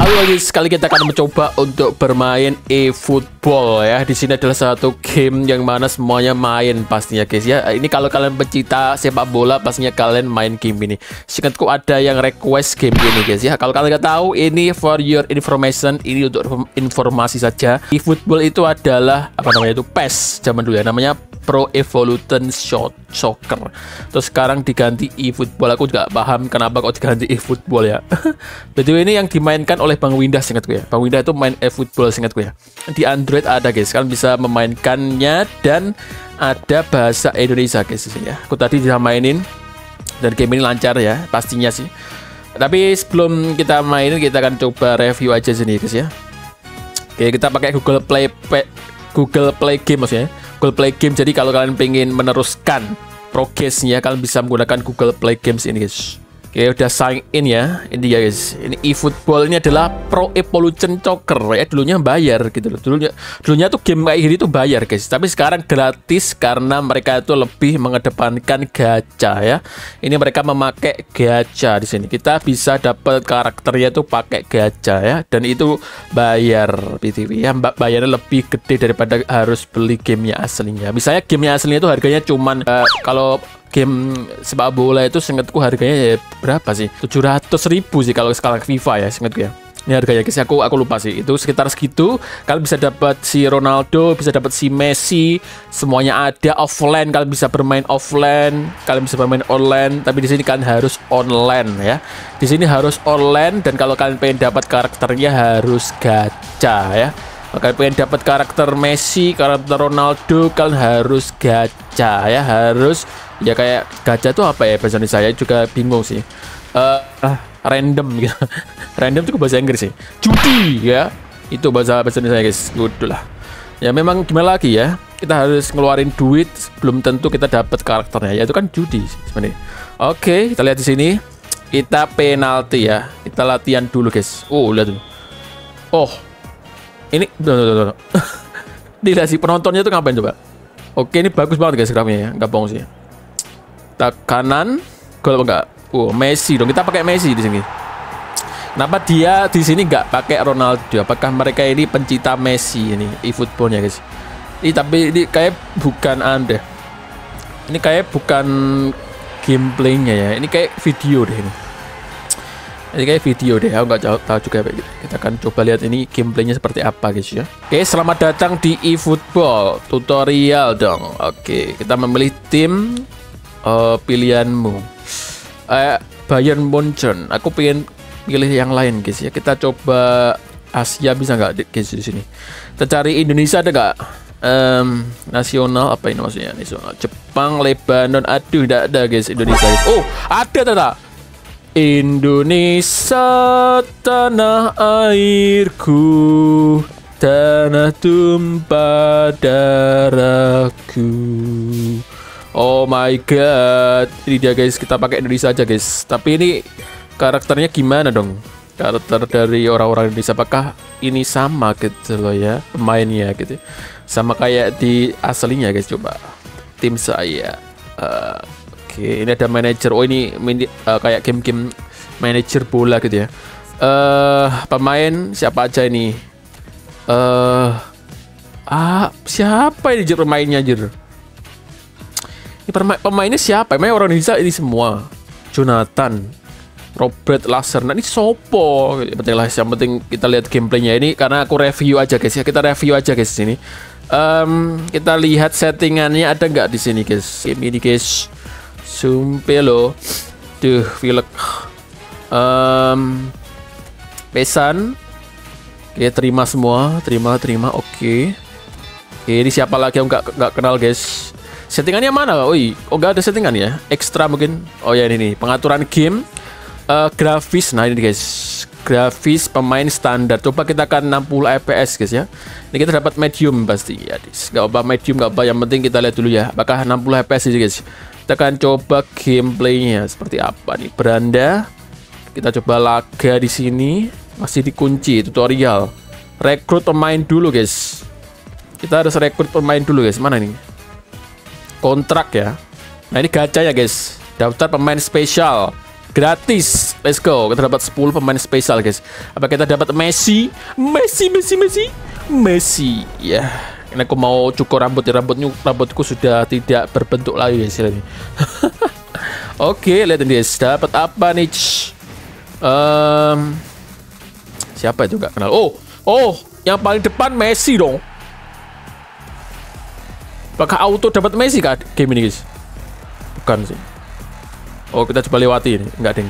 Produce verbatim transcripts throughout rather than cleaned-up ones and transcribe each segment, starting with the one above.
Halo guys, sekali kita akan mencoba untuk bermain eFootball ya. Di sini adalah satu game yang mana semuanya main pastinya guys ya. Ini kalau kalian pecinta sepak bola pastinya kalian main game ini. Seingatku ada yang request game ini guys ya. Kalau kalian nggak tahu, ini for your information, ini untuk informasi saja. eFootball itu adalah apa namanya itu P E S zaman dulu ya, namanya Pro Evolution Shot Soccer. Terus sekarang diganti eFootball. Aku juga paham kenapa kok diganti eFootball ya. Betul, ini yang dimainkan oleh Bang Windah seingatku ya. Bang Windah itu main eFootball seingatku ya. Di Android ada guys, kalian bisa memainkannya dan ada bahasa Indonesia guys di sini ya. Aku tadi bisa mainin dan game ini lancar ya, pastinya sih. Tapi sebelum kita mainin, kita akan coba review aja sini guys ya. Oke, kita pakai Google Play Google Play Game maksudnya. Google Play Game. Jadi kalau kalian pengen meneruskan progresnya, kalian bisa menggunakan Google Play Games ini guys. Oke, udah sign in ya. Ini ya guys. Ini eFootball ini adalah Pro Evolution Soccer ya. Dulunya bayar gitu loh. Dulunya dulunya tuh game kayak gini tuh bayar guys. Tapi sekarang gratis karena mereka itu lebih mengedepankan gacha ya. Ini mereka memakai gacha di sini. Kita bisa dapat karakternya tuh pakai gacha ya. Dan itu bayar B T W ya. Mbak bayarnya lebih gede daripada harus beli gamenya aslinya. Misalnya gamenya aslinya itu harganya cuman uh, kalau game sepak bola itu seingatku harganya ya berapa sih? tujuh ratus ribu sih kalau skala FIFA ya seingatku ya. Ini harganya guys, aku aku lupa sih. Itu sekitar segitu. Kalian bisa dapat si Ronaldo, bisa dapat si Messi, semuanya ada offline. Kalian bisa bermain offline, kalian bisa bermain online. Tapi di sini kalian harus online ya. Di sini harus online, dan kalau kalian pengen dapat karakternya harus gacha ya. Kalau kalian pengen dapat karakter Messi, karakter Ronaldo, kalian harus gacha ya, harus ya kayak gacha tuh apa ya bahasa Indonesia, saya juga bingung sih. Uh, uh, random gitu. Random itu bahasa Inggris sih. Judi ya. Itu bahasa bahasa Indonesia guys. Udah lah. Ya memang gimana lagi ya. Kita harus ngeluarin duit, belum tentu kita dapat karakternya. Ya itu kan judi sebenarnya. Oke, kita lihat di sini. Kita penalti ya. Kita latihan dulu guys. Oh, lihat dulu. Oh. Ini tuh, tuh, tuh, tuh. Dilihat sih penontonnya tuh ngapain coba. Oke, ini bagus banget guys grafnya ya. Enggak bohong sih. Tak kanan, gol apa enggak? Oh, Messi dong. Kita pakai Messi di sini. Kenapa dia di sini nggak pakai Ronaldo? Apakah mereka ini pencinta Messi ini eFootballnya guys? Ini tapi ini kayak bukan Anda. Ini kayak bukan gameplaynya ya. Ini kayak video deh ini. Ini kayak video deh. Aku nggak tahu juga. Kita akan coba lihat ini gameplaynya seperti apa guys ya. Oke, selamat datang di eFootball tutorial dong. Oke, kita memilih tim uh, pilihanmu. Uh, Bayern Munchen. Aku pengen pilih yang lain guys ya. Kita coba Asia, bisa nggak guys di sini? Kita cari Indonesia ada nggak? Um, nasional apa ini maksudnya? Nasional Jepang, Lebanon. Aduh, tidak ada guys Indonesia guys. Oh, ada tata. Indonesia tanah airku, tanah tumpah darahku. Oh my god, ini dia guys, kita pakai Indonesia aja guys. Tapi ini karakternya gimana dong? Karakter dari orang-orang Indonesia, apakah ini sama gitu loh ya pemainnya gitu? Sama kayak di aslinya guys. Coba tim saya. Uh, Oke, okay, ini ada manajer. Oh ini mini, uh, kayak game-game manajer bola gitu ya. Uh, pemain siapa aja ini? Uh, ah siapa ini pemainnya anjir? Pemainnya siapa? Pemain orang Indonesia ini semua. Jonathan, Robert Laserna, ini sopo. Penting lah, yang penting kita lihat gameplaynya ini karena aku review aja guys ya. Kita review aja guys di sini. Um, kita lihat settingannya ada nggak di sini guys. Game ini guys. Sumpah lo. Duh, pilek. Um, pesan. Oke, terima semua, terima, terima. Oke. Oke, ini siapa lagi yang nggak nggak kenal guys? Settingannya mana? Oi, oh nggak ada settingan ya? Ekstra mungkin. Oh ya ini nih, pengaturan game, uh, grafis. Nah ini guys, grafis pemain standar. Coba kita akan enam puluh F P S guys ya. Ini kita dapat medium pasti ya. Nggak apa medium, nggak apa. Yang penting kita lihat dulu ya. Apakah enam puluh F P S ini guys? Kita akan coba gameplaynya seperti apa nih. Beranda. Kita coba laga di sini. Masih dikunci tutorial. Rekrut pemain dulu guys. Kita harus rekrut pemain dulu guys. Mana nih? Kontrak ya. Nah ini gacha ya guys. Daftar pemain spesial gratis. Let's go. Kita dapat sepuluh pemain spesial, guys. Apa kita dapat Messi? Messi, Messi, Messi. Messi. Ya. Ini aku mau cukur rambut. Rambutnya rambutku sudah tidak berbentuk lagi, guys. Ini. Oke, lihat ini, guys. Dapat apa nih? Um, siapa itu nggak kenal? Oh, oh, yang paling depan Messi dong. Apakah auto dapat Messi kah game ini, guys? Bukan sih. Oh, kita coba lewati ini. Enggak, ding.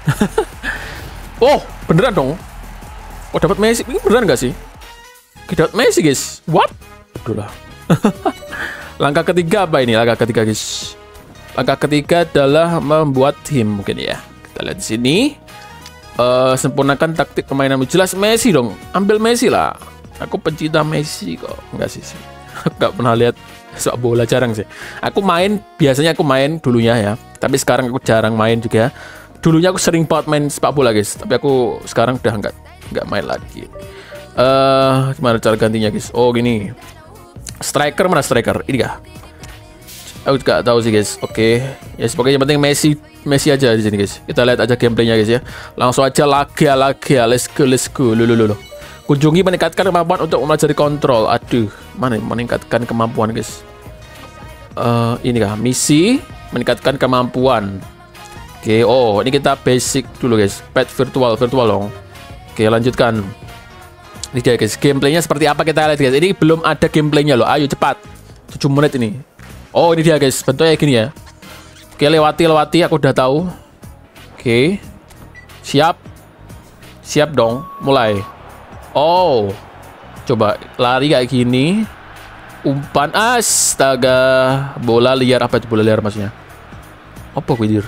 Oh, beneran dong. Oh, dapat Messi. Ini beneran nggak sih? Kita dapat Messi, guys. What? Aduh lah. Langkah ketiga apa ini? Langkah ketiga, guys. Langkah ketiga adalah membuat tim mungkin ya. Kita lihat di sini. Uh, sempurnakan taktik permainan. Jelas Messi dong. Ambil Messi lah. Aku pencinta Messi kok. Enggak sih. sih. Nggak pernah lihat sepak bola, jarang sih. Aku main, biasanya aku main dulunya ya. Tapi sekarang aku jarang main juga. Dulunya aku sering banget main sepak bola, guys. Tapi aku sekarang udah nggak nggak main lagi. Eh, uh, gimana cara gantinya, guys? Oh, gini. Striker mana striker? Ini kah? Aku juga tahu sih, guys. Oke. Okay. Ya, yes, pokoknya yang penting Messi, Messi aja di sini, guys. Kita lihat aja gameplaynya, guys ya. Langsung aja laga laga. Let's go, let's go. Lulu lulu. Kunjungi meningkatkan kemampuan untuk mempelajari kontrol. Aduh, mana meningkatkan kemampuan, guys? Uh, ini kah? Misi meningkatkan kemampuan. Oke, okay, oh ini kita basic dulu, guys. Pet virtual, virtual dong. Oke, okay, lanjutkan. Ini dia, guys. Gameplaynya seperti apa kita lihat, guys. Ini belum ada gameplaynya loh. Ayo cepat. tujuh menit ini. Oh, ini dia, guys. Bentuknya gini ya. Oke, okay, lewati, lewati. Aku udah tahu. Oke. Okay. Siap. Siap dong. Mulai. Oh. Coba lari kayak gini. Umpan. Astaga. Bola liar. Apa itu bola liar maksudnya? Apa widir?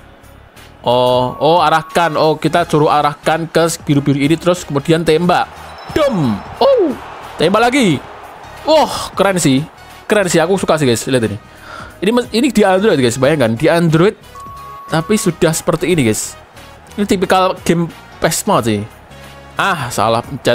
Oh, oh arahkan. Oh, kita suruh arahkan ke biru-biru ini terus kemudian tembak. Dum. Oh, tembak lagi. Wah, oh, keren sih. Keren sih, aku suka sih, guys. Lihat ini. Ini ini di Android, guys. Bayangkan di Android tapi sudah seperti ini, guys. Ini tipikal game P E S banget sih. Ah, salah pencet.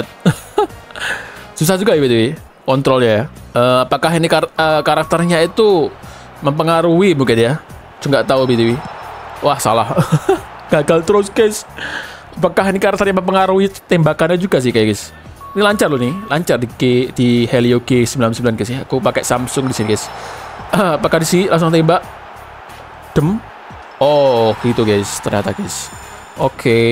Susah juga ya, B T W. Kontrolnya ya. Uh, apakah ini kar uh, karakternya itu mempengaruhi mungkin ya? Cuma nggak tahu, B T W. Wah, salah. Gagal terus, guys. Apakah ini karakternya mempengaruhi tembakannya juga sih, guys? Ini lancar loh nih, lancar di G, di Helio G sembilan puluh sembilan, guys ya. Aku pakai Samsung di sini, guys. Apakah di sini langsung tembak? Dem. Oh, gitu, guys. Ternyata, guys. Oke. Okay.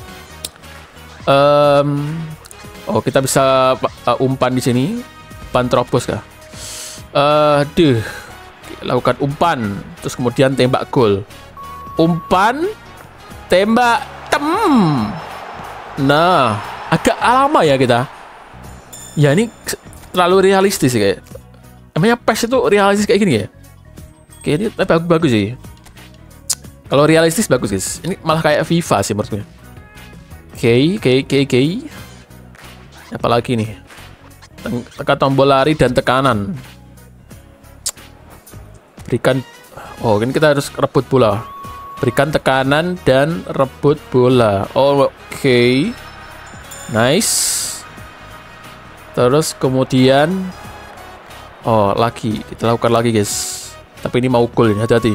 Um, oh, kita bisa uh, umpan di sini. Umpan terobos kah? Uh, duh. Lakukan umpan, terus kemudian tembak gol. Umpan, tembak, tem. Nah, agak lama ya kita. Ya ini terlalu realistis sih kayak. Emangnya P E S itu realistis kayak gini ya? Kayak ini tapi bagus, bagus sih. Kalau realistis bagus, guys. Ini malah kayak FIFA sih menurutku. Oke, oke, oke, oke. Apalagi nih? Tekan tombol lari dan tekanan. Berikan. Oh, ini kita harus rebut bola. Berikan tekanan dan rebut bola. Oh, oke. Okay. Nice. Terus kemudian oh, lagi. Kita lakukan lagi, guys. Tapi ini mau gol ini, hati-hati.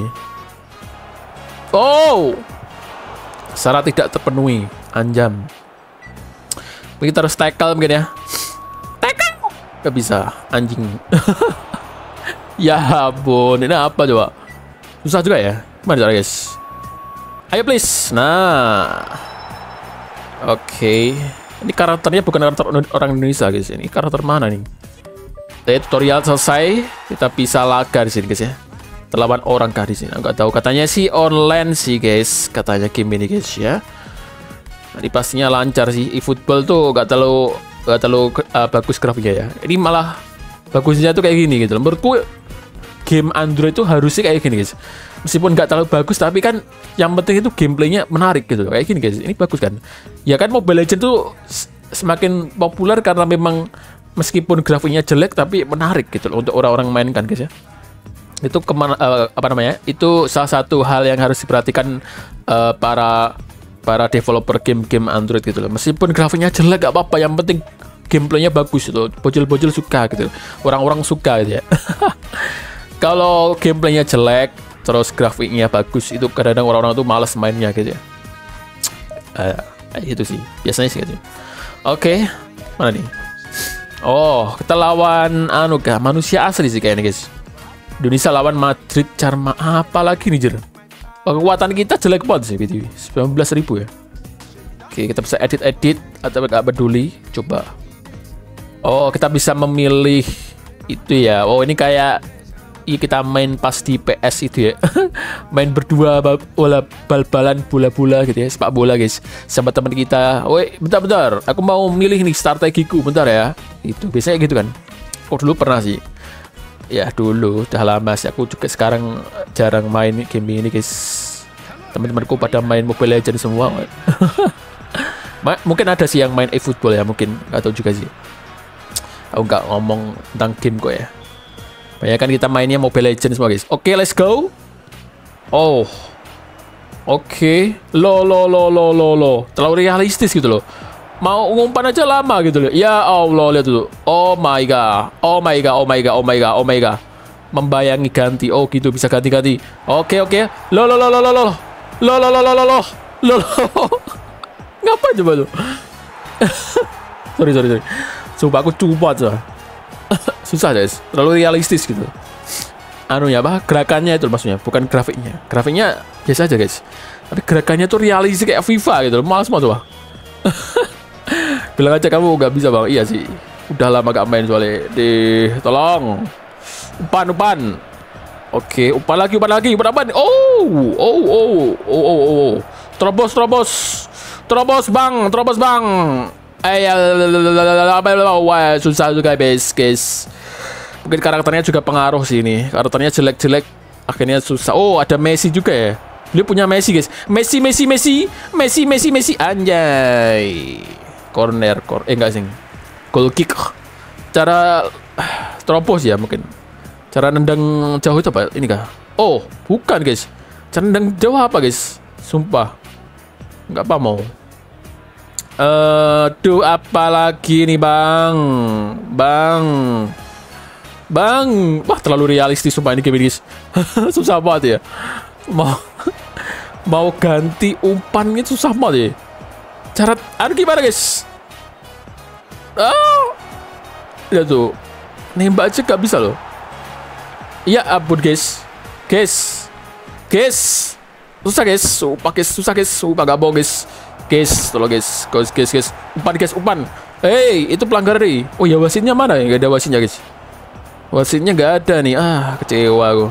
Oh. Syarat tidak terpenuhi. Anjam. Kita harus tackle mungkin ya. Tackle. Gak bisa, anjing. Ya ampun, ini apa coba? Susah juga ya. Gimana cara, guys? Ayo please. Nah. Oke. Okay. Ini karakternya bukan karakter orang Indonesia, guys. Ini karakter mana nih? Jadi tutorial selesai. Kita bisa laga di sini, guys ya. Terlawan orang kah di sini? Enggak tahu. Katanya sih online sih, guys. Katanya game ini, guys ya. Ini pastinya lancar sih. eFootball tuh enggak terlalu enggak terlalu uh, bagus grafiknya ya. Ini malah bagusnya tuh kayak gini gitu. Menurutku game Android tuh harusnya kayak gini, guys. Meskipun nggak terlalu bagus, tapi kan yang penting itu gameplaynya menarik gitu. Kayak gini, guys. Ini bagus kan? Ya kan, Mobile Legends tuh semakin populer karena memang meskipun grafiknya jelek tapi menarik gitu loh untuk orang-orang mainkan, guys ya. Itu kemana? Uh, apa namanya? Itu salah satu hal yang harus diperhatikan uh, para para developer game-game Android gitu loh. Meskipun grafiknya jelek gak apa-apa, yang penting gameplaynya bagus gitu. Bocil-bocil suka gitu. Orang-orang suka gitu ya. Kalau gameplaynya jelek terus grafiknya bagus, itu kadang-kadang orang-orang tuh males mainnya gitu ya. Uh, itu sih biasanya sih gitu. Oke, mana nih? Oh, kita lawan anu kah? Manusia asli sih kayaknya guys. Indonesia lawan Madrid Charma apa lagi nih jer? Oh, kekuatan kita jelek banget sih B T W. sembilan belas ribu ya. Oke, kita bisa edit-edit atau nggak peduli. Coba. Oh, kita bisa memilih itu ya. Oh, ini kayak iya kita main pas di P S itu ya. Main berdua bola bal-balan bola-bola gitu ya, sepak bola guys. Sama teman kita. Woi, bentar-bentar. Aku mau milih nih strategiku, bentar ya. Itu biasanya gitu kan. Oh, dulu pernah sih. Ya, dulu udah lama sih. Aku juga sekarang jarang main game ini guys. Teman-temanku pada main Mobile Legends semua. Mungkin ada sih yang main eFootball ya, mungkin. Gak tahu juga sih. Aku nggak ngomong tentang game kok ya. Banyak kan kita mainnya Mobile Legends semua guys. Oke, okay, let's go. Oh, oke. Okay. Lo lo lo lo lo lo. Terlalu realistis gitu loh. Mau ngumpan aja lama gitu loh. Ya Allah, lihat dulu. Oh my god. Oh my god. Oh my god. Oh my god. Oh my god. Membayangi ganti. Oh gitu bisa ganti-ganti. Oke okay, oke. Okay. Lo lo lo lo lo lo. Lo lo lo lo lo lo. Lo lo. Ngapa coba lu? sorry sorry sorry. Sumpah aku cupat coba. Susah guys, terlalu realistis gitu. Anu ya apa gerakannya itu maksudnya, bukan grafiknya. Grafiknya biasa aja guys, tapi gerakannya tuh realistis kayak FIFA gitu. Males mau coba. Bilang aja kamu nggak bisa bang. Iya sih, udah lama gak main soalnya. Di tolong umpan umpan. Oke, umpan lagi umpan lagi umpan apa? Oh oh oh oh oh oh. Terobos terobos terobos bang terobos bang. Eh ya, wah susah juga guys, guys. Mungkin karakternya juga pengaruh sih ini. Karakternya jelek-jelek, akhirnya susah. Oh, ada Messi juga ya. Dia punya Messi guys. Messi, Messi, Messi, Messi, Messi, Messi. Anjay. Corner, corner. Eh enggak sih. Goal kick. Cara terobos ya mungkin. Cara nendang jauh itu apa? Ini kah? Oh, bukan guys. Cara nendang jauh apa guys? Sumpah. Enggak apa mau. Aduh, uh, apa lagi nih bang, bang, bang, wah terlalu realistis sumpah ini game ini guys. Susah banget ya. Mau mau ganti umpannya susah banget ya. Cara, aduh gimana guys? Ah, ya tuh, nembak aja gak bisa loh. Ya ampun guys, guys, guys, susah guys, sumpah guys, susah guys, sumpah gak bohong guys. Guys, tolong guys, guys, guys, guys, umpan guys, umpan. Hey, itu pelanggaran nih. Oh ya wasitnya mana ya? Gak ada wasitnya guys. Wasitnya gak ada nih. Ah, kecewa aku.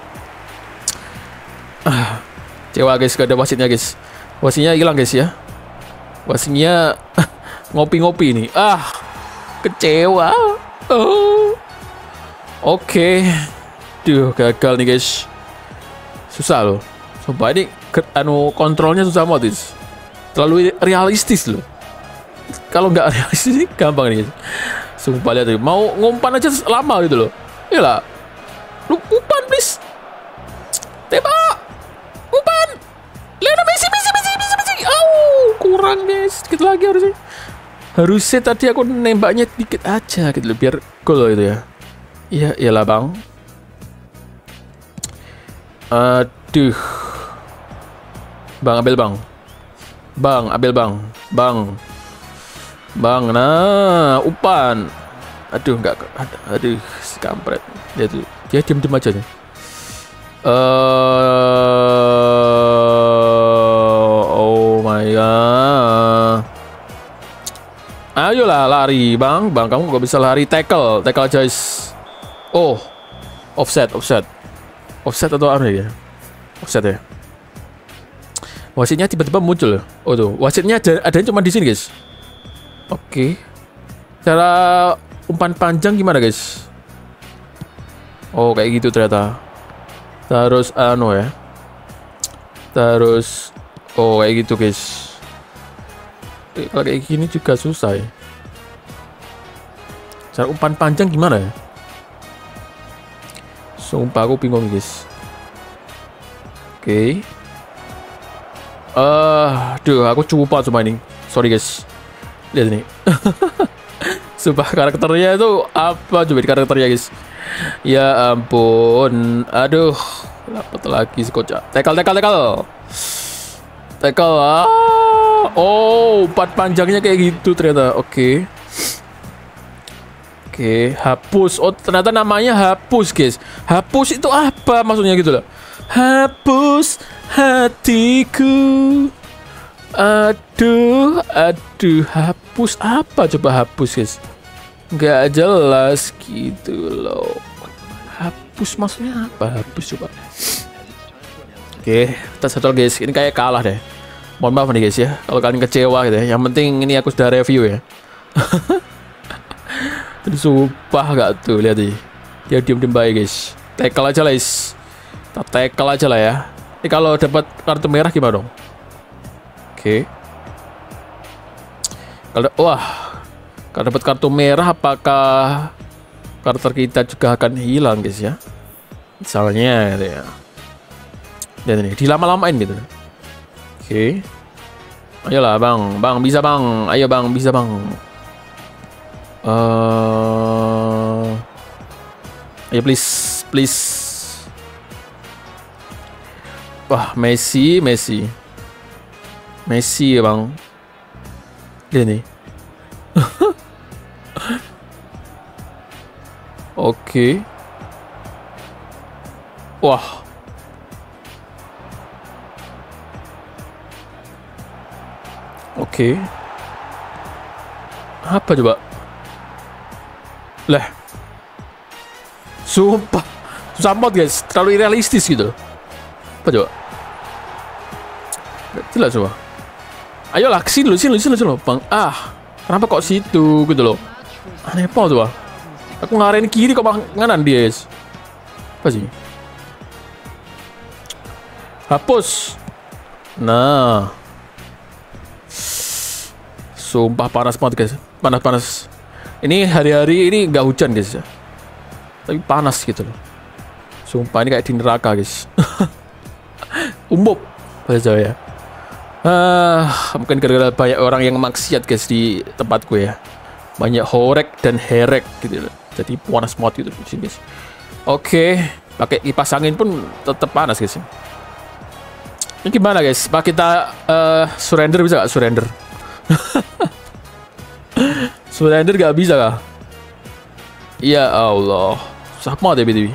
Ah, kecewa guys, gak ada wasitnya guys. Wasitnya hilang guys ya. Wasitnya ngopi-ngopi nih. Ah, kecewa. Oh, oke. Okay. Duh, gagal nih guys. Susah loh. Sumpah ini anu kontrolnya susah banget guys. Terlalu realistis loh. Kalau nggak realistis ini gampang nih. Sumpah lihat tuh. Mau ngumpan aja lama gitu loh. Iyalah. Lu umpan please. Tembak. Umpan. Lionel Messi, Messi, Messi, Messi, Messi. Oh, kurang guys. Sedikit lagi harusnya. Harusnya tadi aku nembaknya dikit aja gitu loh. Biar gol itu ya. Iya, iyalah bang. Aduh. Bang, ambil bang. Bang, ambil bang, bang, bang. Nah, umpan. Aduh, nggak, aduh, si kampret. Dia tuh, dia diam-diam aja nih. Uh, oh my god. Ayolah lari, bang, bang. Kamu nggak bisa lari. Tackle, tackle guys. Oh, offset, offset, offset atau apa ya? Offset ya. Wasitnya tiba-tiba muncul. Oh tuh, wasitnya ada, adanya cuma di sini guys. Oke. Okay. Cara umpan panjang gimana guys? Oh kayak gitu ternyata. Terus anu ya. Terus oh kayak gitu guys. Eh, kalau kayak gini juga susah ya. Cara umpan panjang gimana ya? Sumpah aku bingung guys. Oke. Okay. Ah, uh, duh, aku cukup cuma ini. Sorry guys. Lihat ini. Sumpah karakternya itu apa coba di karakternya guys. Ya ampun. Aduh, dapat lagi sekocak. Tackle, tackle, tackle. Tackle. Ah. Oh, part panjangnya kayak gitu ternyata. Oke. Okay. Oke, okay. Hapus. Oh, ternyata namanya hapus, guys. Hapus itu apa maksudnya gitu loh? Hapus hatiku. Aduh, aduh, hapus apa coba hapus, guys? Nggak jelas gitu loh. Hapus maksudnya apa? Hapus coba. Oke, kita settle guys. Ini kayak kalah deh. Mohon maaf nih guys ya, kalau kalian kecewa gitu ya. Yang penting ini aku sudah review ya. Jadi sumpah gak tuh, lihat nih. Dia diem-diem baik guys. Tackle aja lah guys. Kita tackle aja lah ya. Ini kalau dapat kartu merah gimana dong? Oke. Kalau wah, kalau dapat kartu merah apakah karakter kita juga akan hilang guys ya? Misalnya gitu ya. Dan ini dilama-lamain gitu. Oke. Ayolah bang, bang bisa bang, ayo bang bisa bang. Uh, ayo please, please. Wah Messi, Messi, Messi ya bang. Ini. Oke. Wah. Oke. Apa coba? Lah. Sumpah. Susah banget guys. Terlalu realistis gitu. Apa coba? Gak jelas coba. Ayolah kesini dulu, sini dulu, sini dulu bang. Ah. Kenapa kok situ gitu loh? Aneh apa coba? Aku ngarahin kiri kok malah nganan dia guys. Apa sih? Hapus. Nah. Sumpah panas banget guys, panas-panas. Ini hari-hari ini nggak hujan guys ya, tapi panas gitu loh. Sumpah ini kayak di neraka guys. Umum bahasa Jawa ya. Ah, mungkin gara-gara banyak orang yang maksiat guys di tempatku ya. Banyak horek dan herek gitu loh. Jadi panas banget gitu di sini guys. Oke, pakai kipas angin pun tetap panas guys. Ini gimana guys? Pak kita uh, surrender bisa nggak surrender? Surrender gak bisa kah? Ya Allah, susah banget ya B T W.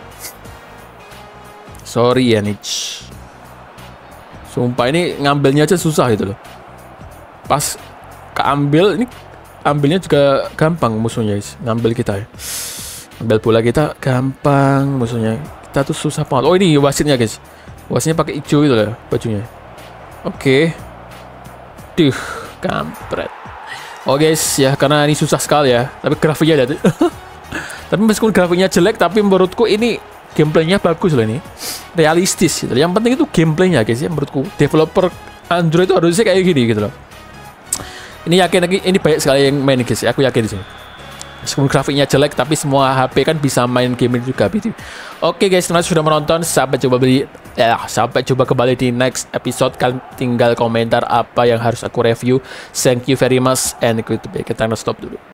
Sorry ya Nich. Sumpah ini ngambilnya aja susah gitu loh. Pas keambil ini ambilnya juga gampang musuhnya guys. Ngambil kita ya. Ambil bola kita gampang musuhnya. Kita tuh susah banget. Oh ini wasitnya guys. Wasitnya pakai hijau gitu loh bajunya. Oke. Duh, kampret. Oh guys ya, karena ini susah sekali ya. Tapi grafiknya ada. Tapi meskipun grafiknya jelek, tapi menurutku ini gameplaynya bagus loh ini. Realistis gitu. Yang penting itu gameplaynya guys ya menurutku. Developer Android itu harusnya kayak gini gitu loh. Ini yakin ini banyak sekali yang main guys. Aku yakin sih. Meskipun grafiknya jelek, tapi semua H P kan bisa main game ini juga. Oke guys, terima kasih sudah menonton. Sampai coba beli, ya sampai coba kembali di next episode. Kalian tinggal komentar apa yang harus aku review. Thank you very much and kita stop dulu.